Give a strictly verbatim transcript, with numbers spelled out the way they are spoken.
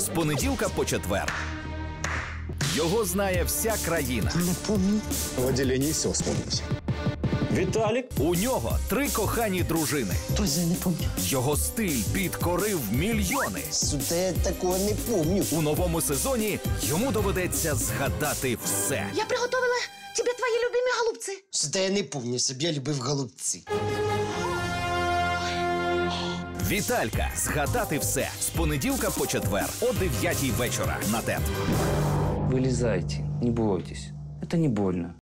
з понеділка по четвер. Його знає вся країна. Не помню. В отделении все вспомнить. Віталік? У нього три кохані дружини. Тоже не помню. Його стиль підкорив мільйони. Сюда я такого не помню. У новому сезоні йому доведеться згадати все. Я приготовила тебе твої любимі голубці. Сюда я не помню, щоб я любив голубці. Віталька. Згадати все. З понеділка по четвер о дев'ятій вечора на ТЕТ. Вылезайте, не бойтесь. Это не больно.